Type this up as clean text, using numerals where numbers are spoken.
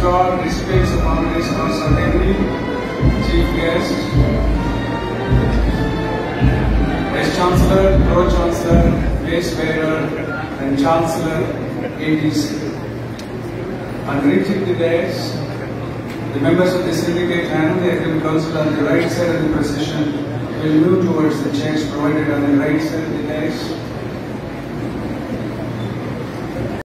Registrar, Displays of Honoris Causa Henry, Chief Guest, Vice-Chancellor, Pro-Chancellor, Place Bearer, and Chancellor, ATC. On reaching the dais, the members of the syndicate and the Executive Council on the right side of the procession will move towards the chairs provided on the right side of the dais.